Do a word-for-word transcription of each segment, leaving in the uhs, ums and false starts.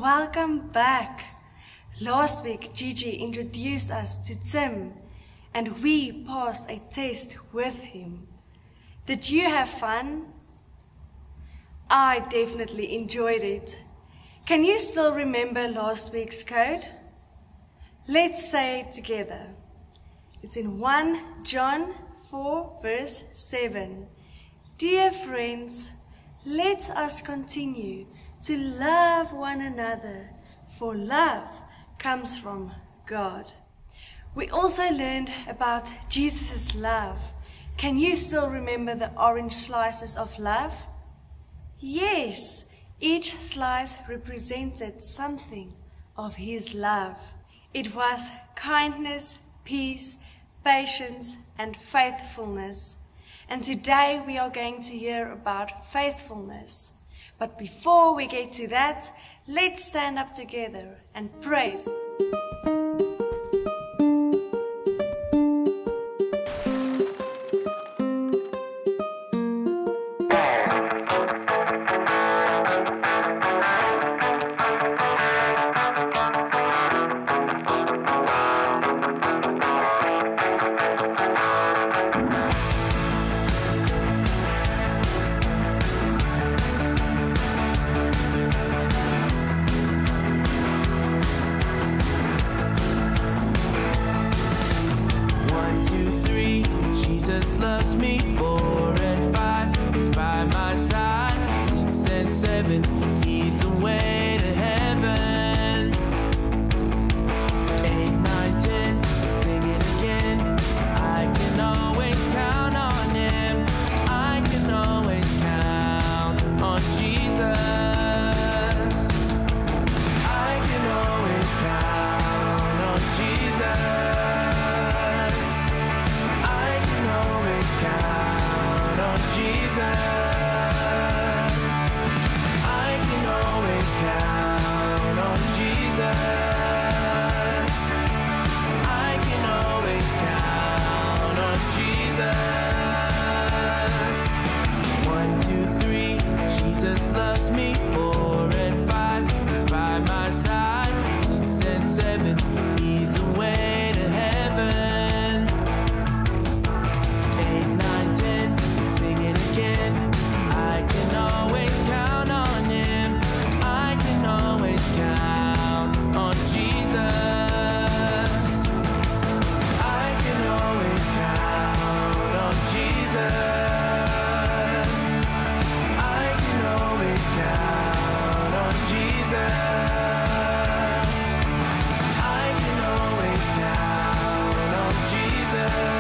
welcome back. Last week, Gigi introduced us to Tim and we passed a test with him. Did you have fun? I definitely enjoyed it. Can you still remember last week's code? Let's say it together. It's in First John four verse seven. Dear friends, let us continue to love one another, for love comes from God. We also learned about Jesus' love. Can you still remember the orange slices of love? Yes, each slice represented something of his love. It was kindness, peace, patience, and faithfulness. And today we are going to hear about faithfulness. But before we get to that, let's stand up together and praise. Loves me, four and five, he's by my side, six and seven, he's the way to heaven, eight, nine, ten, sing it again, I can always count on him, I can always count on Jesus, I can always count on Jesus. Count on Jesus. I can always count on Jesus. I can always count on Jesus. One, two, three, Jesus loves me. Four and five, he's by my side. Six and seven, he's the way to heaven. I can always count on him, I can always count on Jesus. I can always count on Jesus. I can always count on Jesus. I can always count on Jesus.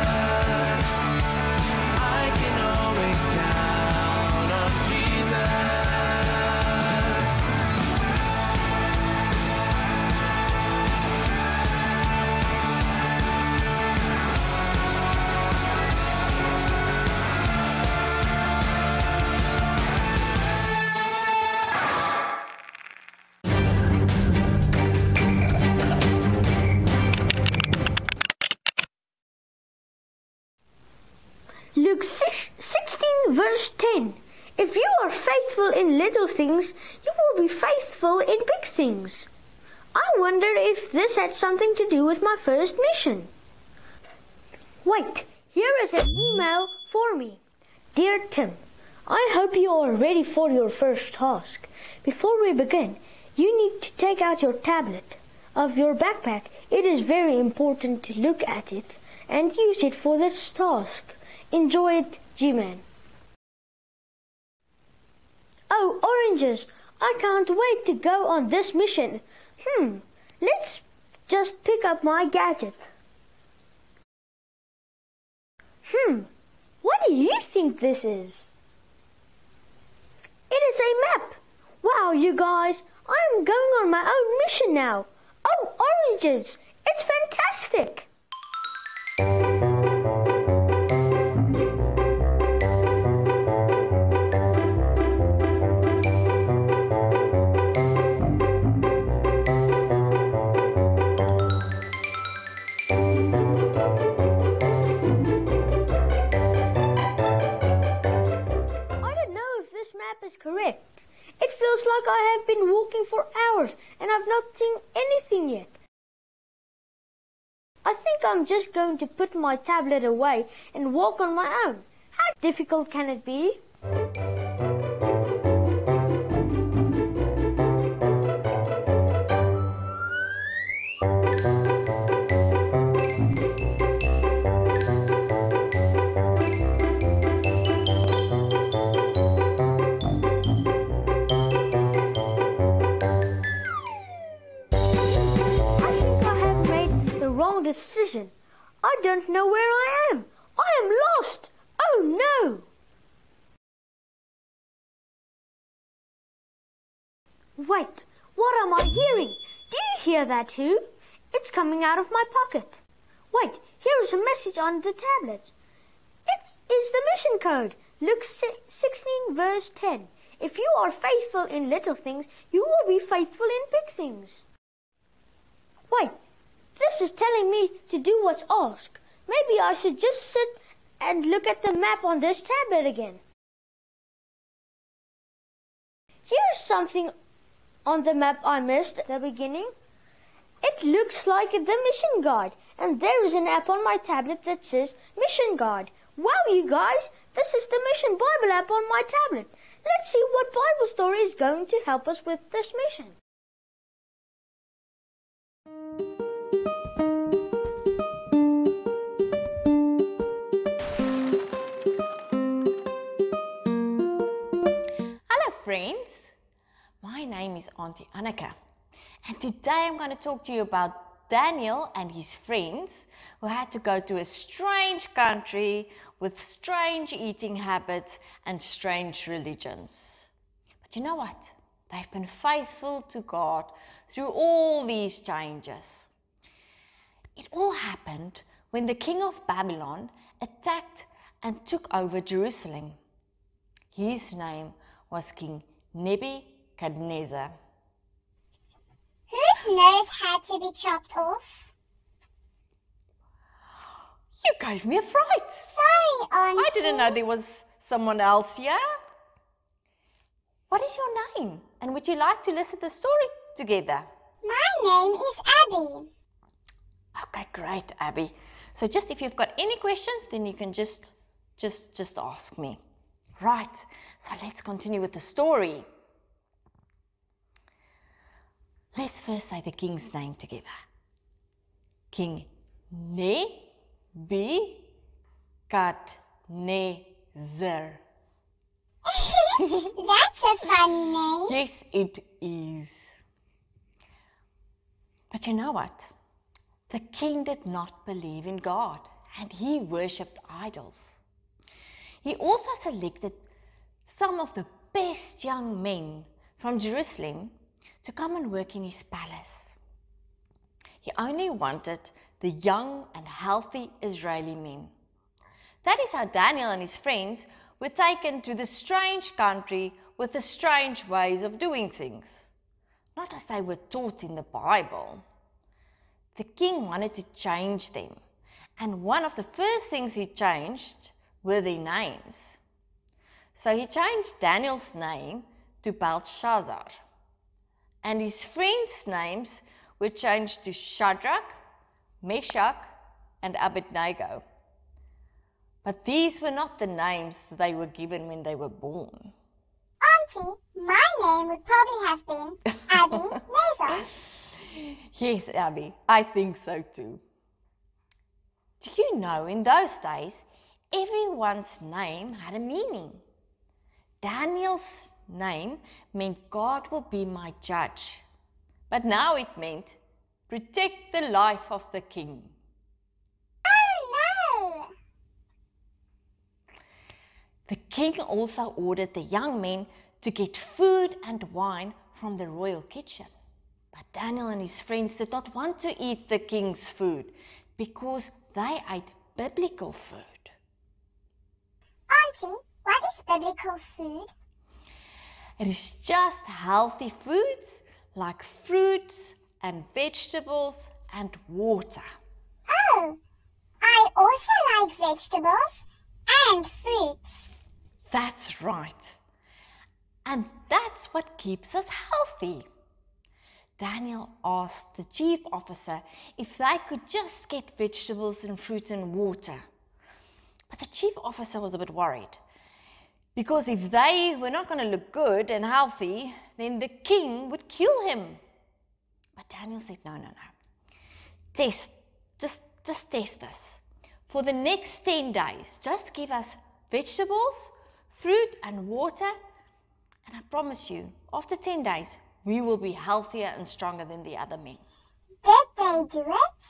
Luke sixteen verse ten. If you are faithful in little things, you will be faithful in big things. I wonder if this had something to do with my first mission. Wait, here is an email for me. Dear Tim, I hope you are ready for your first task. Before we begin, you need to take out your tablet of your backpack. It is very important to look at it and use it for this task. Enjoy it, G-Man. Oh, oranges! I can't wait to go on this mission. Hmm, let's just pick up my gadget. Hmm, what do you think this is? It is a map. Wow, you guys, I am going on my own mission now. Oh, oranges! It's fantastic! Correct. It feels like I have been walking for hours and I've not seen anything yet. I think I'm just going to put my tablet away and walk on my own. How difficult can it be? Decision. I don't know where I am. I am lost. Oh no! Wait, what am I hearing? Do you hear that too? It's coming out of my pocket. Wait, here is a message on the tablet. It is the mission code. Luke sixteen verse ten. If you are faithful in little things, you will be faithful in big things. Wait. This is telling me to do what's asked. Maybe I should just sit and look at the map on this tablet again. Here's something on the map I missed at the beginning. It looks like the mission guide, and there is an app on my tablet that says Mission Guide. Wow, you guys, this is the Mission Bible app on my tablet. Let's see what Bible story is going to help us with this mission. Friends, my name is Auntie Anneke, and today I'm going to talk to you about Daniel and his friends who had to go to a strange country with strange eating habits and strange religions. But you know what? They've been faithful to God through all these changes. It all happened when the king of Babylon attacked and took over Jerusalem. His name was King Nebuchadnezzar. Whose nose had to be chopped off? You gave me a fright. Sorry, Auntie. I didn't know there was someone else here. What is your name? And would you like to listen to the story together? My name is Abby. Okay, great, Abby. So just if you've got any questions, then you can just, just, just ask me. Right, so let's continue with the story. Let's first say the king's name together. King Nebuchadnezzar. That's a funny name. Yes, it is. But you know what? The king did not believe in God, and he worshipped idols. He also selected some of the best young men from Jerusalem to come and work in his palace. He only wanted the young and healthy Israeli men. That is how Daniel and his friends were taken to the strange country with the strange ways of doing things, not as they were taught in the Bible. The king wanted to change them, and one of the first things he changed were their names. So he changed Daniel's name to Belshazzar, and his friends' names were changed to Shadrach, Meshach, and Abednego. But these were not the names that they were given when they were born. Auntie, my name would probably have been Abby Nazar. Yes, Abby, I think so too. Do you know, in those days, everyone's name had a meaning. Daniel's name meant God will be my judge. But now it meant protect the life of the king. Oh no! The king also ordered the young men to get food and wine from the royal kitchen. But Daniel and his friends did not want to eat the king's food because they ate biblical food. Auntie, what is biblical food? It is just healthy foods like fruits and vegetables and water. Oh, I also like vegetables and fruits. That's right. And that's what keeps us healthy. Daniel asked the chief officer if they could just get vegetables and fruit and water. But the chief officer was a bit worried, because if they were not going to look good and healthy, then the king would kill him. But Daniel said, no, no, no. Test, just, just test this. For the next ten days, just give us vegetables, fruit and water, and I promise you, after ten days, we will be healthier and stronger than the other men. Did they do it?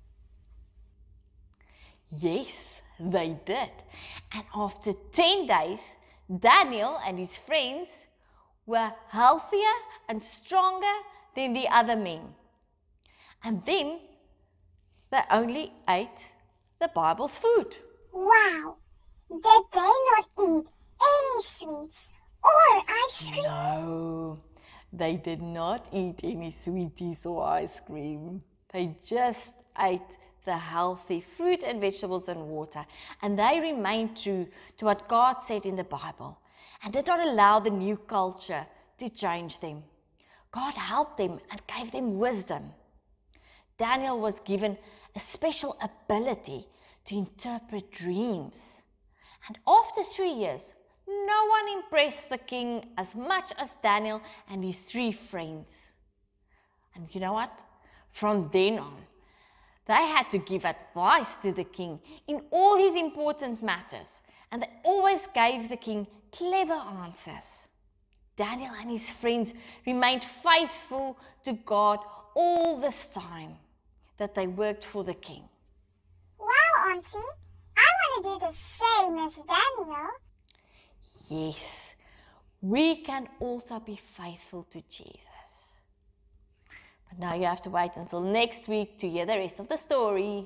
Yes, they did. And after ten days, Daniel and his friends were healthier and stronger than the other men. And then they only ate the Bible's food. Wow! Did they not eat any sweets or ice cream? No, they did not eat any sweeties or ice cream. They just ate the healthy fruit and vegetables and water. And they remained true to what God said in the Bible and did not allow the new culture to change them. God helped them and gave them wisdom. Daniel was given a special ability to interpret dreams. And after three years, no one impressed the king as much as Daniel and his three friends. And you know what? From then on, they had to give advice to the king in all his important matters, and they always gave the king clever answers. Daniel and his friends remained faithful to God all this time that they worked for the king. Wow, Auntie, I want to do the same as Daniel. Yes, we can also be faithful to Jesus. But now you have to wait until next week to hear the rest of the story.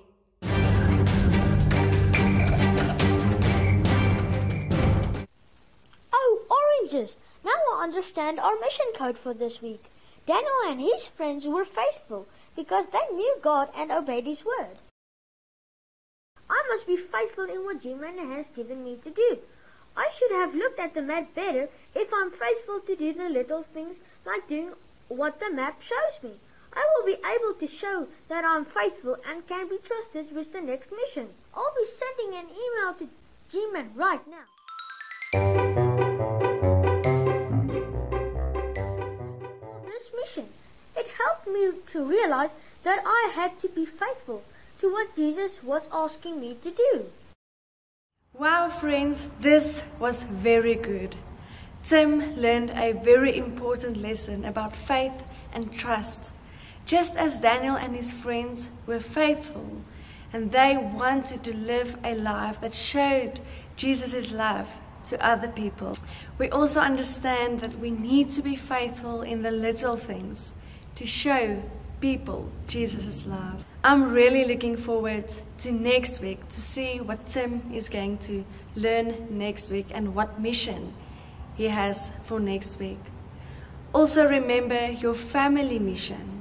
Oh, oranges! Now I understand our mission code for this week. Daniel and his friends were faithful because they knew God and obeyed His word. I must be faithful in what G-Man has given me to do. I should have looked at the map better if I'm faithful to do the little things like doing what the map shows me. I will be able to show that I'm faithful and can be trusted with the next mission. I'll be sending an email to G-Man right now. This mission, it helped me to realize that I had to be faithful to what Jesus was asking me to do. Wow, friends, this was very good. Tim learned a very important lesson about faith and trust, just as Daniel and his friends were faithful, and they wanted to live a life that showed Jesus' love to other people. We also understand that we need to be faithful in the little things to show people Jesus' love. I'm really looking forward to next week to see what Tim is going to learn next week and what mission he has for next week. Also remember your family mission.